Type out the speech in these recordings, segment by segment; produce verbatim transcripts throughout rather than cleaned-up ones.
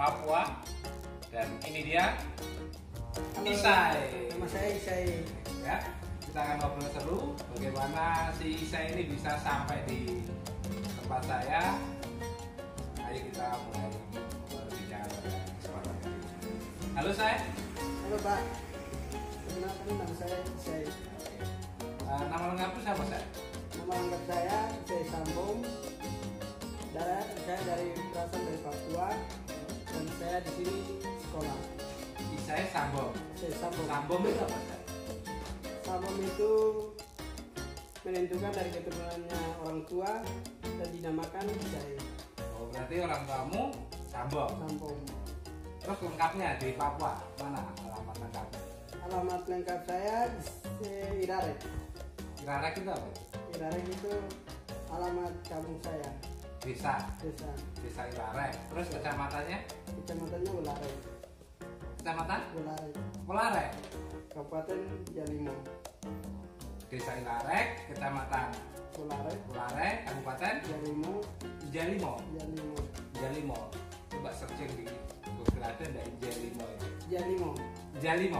Papua. Dan ini dia Halo, Isai. nama saya Isai. Ya, kita akan ngobrol seru bagaimana si Isai ini bisa sampai di tempat saya. Ayo kita mulai berbicara pada kesempatan kali ini. Halo Say. Halo Pak. Perkenalkan nama saya Isai. Uh, nama lengkapnya siapa Say? Nama lengkap saya Isai Sambung. Darah saya dari berasal dari Papua dan saya di sini sekolah. Isai Sambung. Isai Sambung. Sambung itu apa Say? Sambung itu menentukan dari keturunannya orang tua dan dinamakan Isai. Oh, berarti orang tuamu Sambung. Sambung. Terus lengkapnya di Papua mana alamat lengkapnya? Alamat lengkap saya di Irarek. Irarek itu apa? Irarek itu alamat kampung saya. Desa. Desa. Desa Irarek. Terus kecamatannya? Kecamatannya Ularek. Kecamatan? Ularek. Polarek. Kabupaten Jalimo. Desa Irarek, kecamatan Ularek. Polarek, Kabupaten Jalimo. Jalimo. Jalimo. Jalimo. Coba searching di Google ada enggak Jalimo itu? Jalimo. Jalimo.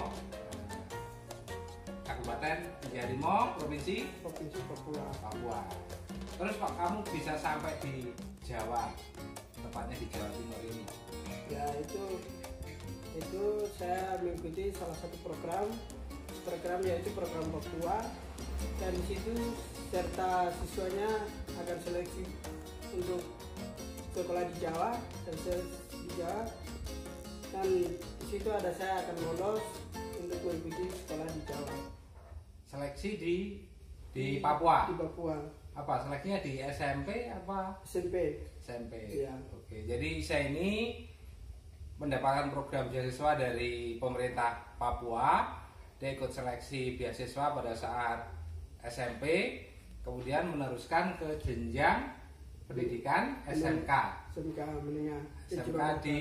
Kabupaten Jalimo, Provinsi Provinsi Papua. Papua. Terus Pak, kamu bisa sampai di Jawa, tepatnya di Jawa Timur ini. Ya itu itu saya mengikuti salah satu program program yaitu program Papua dan di situ serta siswanya akan seleksi untuk sekolah di Jawa dan saya di Jawa dan di situ ada saya akan lolos untuk mengikuti sekolah di Jawa. Seleksi di di Papua. Di Papua. Apa seleksinya di S M P apa? S M P. S M P. Iya. Oke, jadi saya ini mendapatkan program beasiswa dari pemerintah Papua. Dia ikut seleksi beasiswa pada saat S M P, kemudian meneruskan ke jenjang pendidikan S M K. S M K menengah. S M K di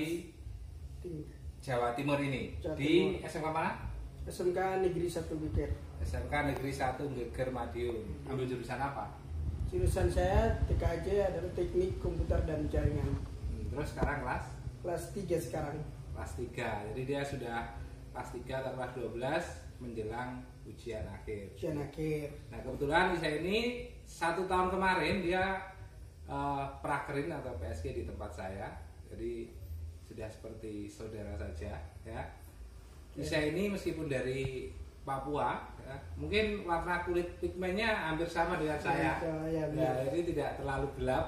Jawa Timur ini. Jawa Di Timur. S M K mana? S M K Negeri satu Geger. S M K Negeri satu Geger Madiun. Ambil jurusan apa? Jurusan saya T K J adalah Teknik Komputer dan Jaringan. Hmm, terus sekarang kelas Kelas tiga sekarang. kelas tiga. Jadi dia sudah kelas tiga atau kelas dua belas menjelang ujian akhir. Ujian akhir. Nah, kebetulan saya ini satu tahun kemarin dia uh, prakerin atau P S K di tempat saya. Jadi sudah seperti saudara saja ya. Saya ini meskipun dari Papua ya, mungkin warna kulit pigmennya hampir sama dengan saya. Ya, ya, ya, jadi tidak terlalu gelap.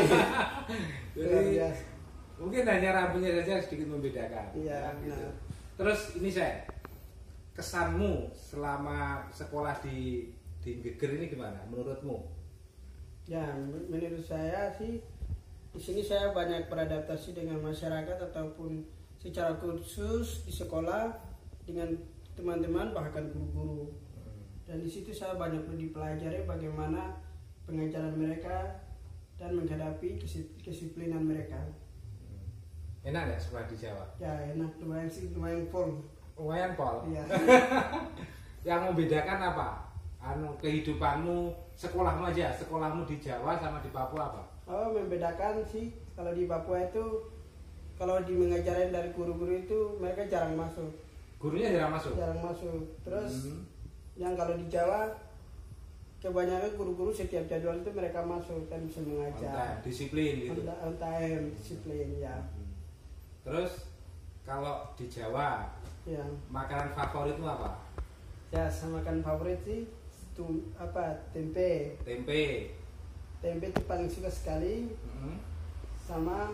Luar Jadi biasa. mungkin hanya rambutnya saja sedikit membedakan. Iya, ya, gitu. benar. Terus ini saya, kesanmu selama sekolah di di Geger ini gimana? Menurutmu? Ya, menurut saya sih di sini saya banyak beradaptasi dengan masyarakat ataupun secara khusus di sekolah dengan teman-teman bahkan guru-guru. Dan di situ saya banyak dipelajari bagaimana pengajaran mereka dan menghadapi kedisiplinan mereka. Enak nggak sekolah di Jawa? Ya enak, lumayan sih, lumayan full. Lumayan Pol. Iya. Yang membedakan apa? Anu kehidupanmu sekolahmu aja, sekolahmu di Jawa sama di Papua apa? Oh, membedakan sih kalau di Papua itu kalau di mengajarin dari guru-guru itu mereka jarang masuk. Gurunya jarang masuk. Jarang masuk. Terus Hmm. yang kalau di Jawa kebanyakan guru-guru setiap jadwal itu mereka masuk dan bisa On mengajar. time, disiplin gitu. On, on time, disiplin ya. Hmm. Terus kalau di Jawa Ya. makanan favoritmu apa? Ya, sama makan favorit sih itu apa? Tempe. Tempe. Tempe itu paling suka sekali Hmm. sama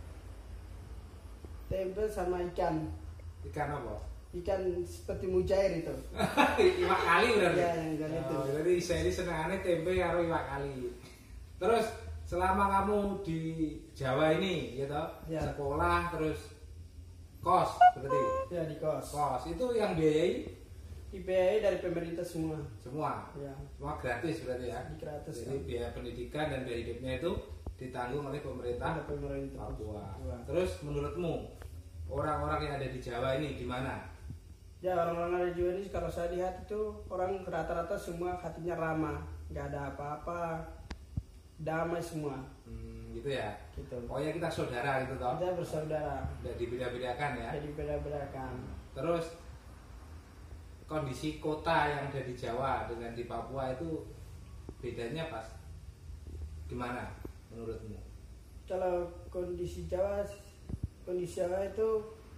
tempe sama ikan. Ikan apa? Ikan seperti mujair itu. Iwak kali berarti. Ya, yang ikan itu. Oh, jadi saya ini senangannya tempe karo iwak kali. Terus selama kamu di Jawa ini, gitu, Ya. sekolah terus kos berarti. Ya, di kos. Kos itu yang biayai Dibiayai dari pemerintah semua. semua. Ya, Semua gratis berarti ya. di gratis. Jadi biaya pendidikan dan biaya hidupnya itu ditanggung oleh pemerintah Ada pemerintah Papua. Papua. Terus menurutmu orang-orang yang ada di Jawa ini gimana? Ya, orang-orang dari Jawa ini kalau saya lihat itu orang rata-rata semua hatinya ramah, nggak ada apa-apa. damai semua. Hmm, gitu ya. Gitu. Pokoknya kita saudara gitu toh. Kita bersaudara. Tidak dibeda-bedakan ya. Jadi beda-bedakan. Terus kondisi kota yang ada di Jawa dengan di Papua itu bedanya pas gimana menurutmu? Kalau kondisi Jawa, kondisi Jawa itu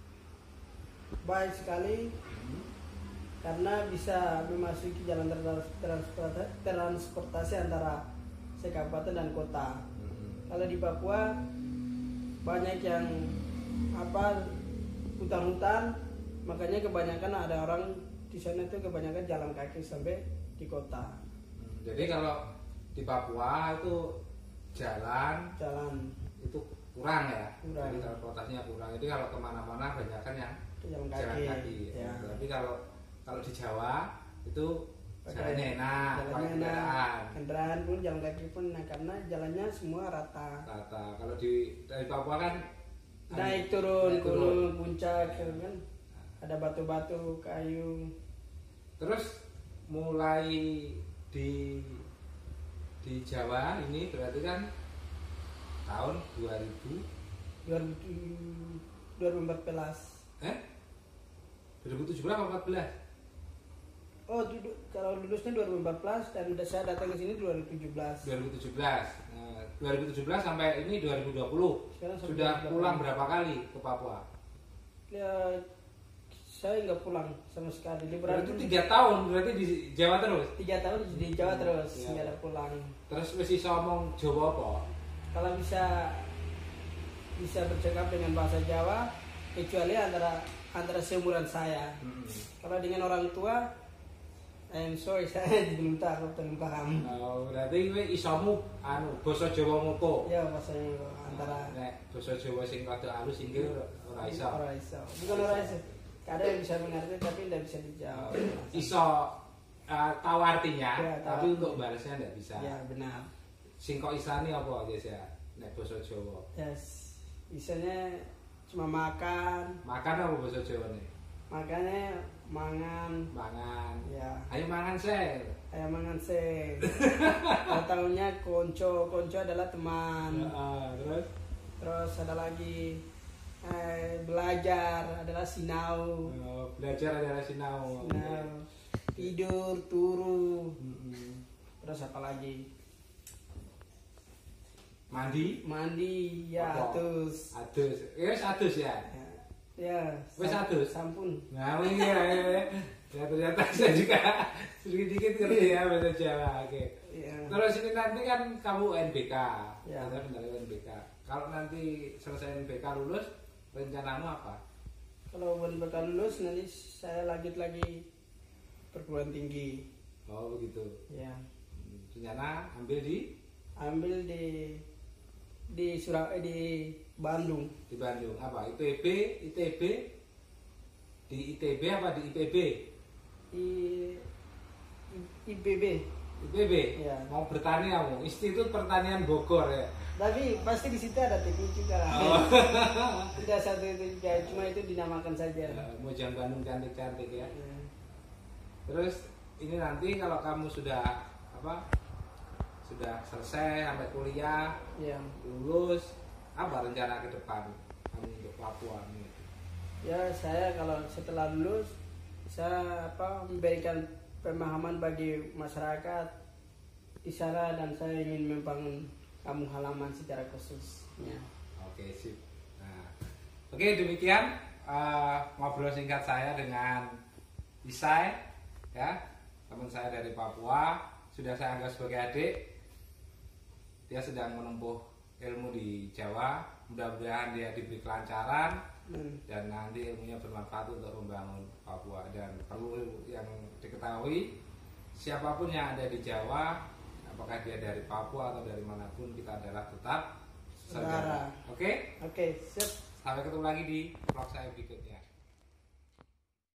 baik sekali Hmm. karena bisa memasuki jalan trans- transportasi, transportasi antara sekabupaten dan kota. Hmm. Kalau di Papua banyak yang apa hutan-hutan, makanya kebanyakan ada orang di sana itu kebanyakan jalan kaki sampai di kota. Hmm, Jadi kalau di Papua itu jalan Jalan itu kurang ya. Kurang. Jadi transportasinya kurang. Jadi kalau kemana-mana banyak kan yang jalan jalan kaki. kaki. Ya. Tapi kalau kalau di Jawa itu Pakai- jalannya enak, jalannya pakai enak. kendaraan Kendaraan pun jalan kaki pun enak karena jalannya semua rata. rata. Kalau di dari Papua kan Naik turun, naik turun. gunung, puncak, gitu kan. Ada batu-batu, kayu. Terus mulai di di Jawa ini berarti kan tahun dua ribu dua ribu dua ribu empat belas. eh dua ribu tujuh belas atau empat belas? Oh, du- kalau lulusnya dua ribu empat belas dan udah saya datang ke sini dua ribu tujuh belas. dua ribu tujuh belas. Nah, dua ribu tujuh belas sampai ini dua ribu dua puluh. Sekarang sampai Sudah dua ribu dua puluh. pulang berapa kali ke Papua? Ya, saya nggak pulang sama sekali. Liburan Berarti pun tiga tahun berarti di Jawa terus. tiga tahun di Jawa terus, Ya. nggak ada pulang. Terus wis iso ngomong Jawa apa? Kalau bisa bisa bercakap dengan bahasa Jawa, kecuali antara antara seumuran saya. Hmm. Kalau dengan orang tua, I'm sorry saya belum tahu belum paham. Oh, berarti kowe isomu anu basa Jawa muko. Ya bahasanya antara Nek basa Jawa sing rada halus inggih ora iso. orang iso. Bukan orang iso. Kadang yang bisa mengerti tapi tidak bisa dijawab. Iso uh, tahu artinya, Ya, tahu tapi artinya. untuk balasnya ndak bisa. Ya benar. Sing kok isane apa guys ya? Nek basa Jawa. Yes. Bisanya cuma makan, Makan apa basa Jawa nih? makanya mangan. Mangan. Ya, Ayo mangan seh. ayam mangan sih. Tahunya konco, konco adalah teman. Heeh, terus Terus ada lagi eh, belajar adalah sinau. uh, belajar adalah sinau. Sinau. Tidur, turu. Mm-mm. Terus apa lagi? Mandi, Mandi, ya Apa? atus. adus. Wis adus ya. Ya, ya Wis sam- atus? Sampun. Nah, ini ya, ya, ya. Ya, ternyata saya juga sedikit-sedikit ngerti ya bahasa Jawa. Oke. Ya. Terus ini nanti kan kamu U N B K, Ya. Anda benar U N B K. Kalau nanti selesai U N B K lulus, rencanamu apa? Kalau bukan bakal lulus nanti saya lanjut lagi perguruan tinggi. Oh begitu. Ya. Hmm, rencana ambil di Ambil di di Surab eh, di Bandung. di Bandung apa? I P B, I T B, di I T B apa di I P B? I, I I B B. I P B. Ya. Mau bertani kamu? Institut Pertanian Bogor ya. Tapi pasti di situ ada teknik juga lah. Oh. Tidak satu itu ya, cuma itu dinamakan saja. Ya, Mojang Bandung cantik-cantik ya. Ya. Terus ini nanti kalau kamu sudah apa? Sudah selesai sampai kuliah, Ya. lulus, apa rencana ke depan kamu untuk Papua ini? Ya, saya kalau setelah lulus saya apa memberikan pemahaman bagi masyarakat di sana dan saya ingin membangun kampung halaman secara khususnya. Oke sip. Nah, oke demikian uh, ngobrol singkat saya dengan Isai, ya teman saya dari Papua. Sudah saya anggap sebagai adik. Dia sedang menempuh ilmu di Jawa. Mudah-mudahan dia diberi kelancaran Hmm. dan nanti ilmunya bermanfaat untuk membangun Papua. Dan perlu yang diketahui, siapapun yang ada di Jawa, apakah dia dari Papua atau dari manapun, kita adalah tetap saudara. Saudara. Oke, Oke, siap. sampai ketemu lagi di vlog saya berikutnya.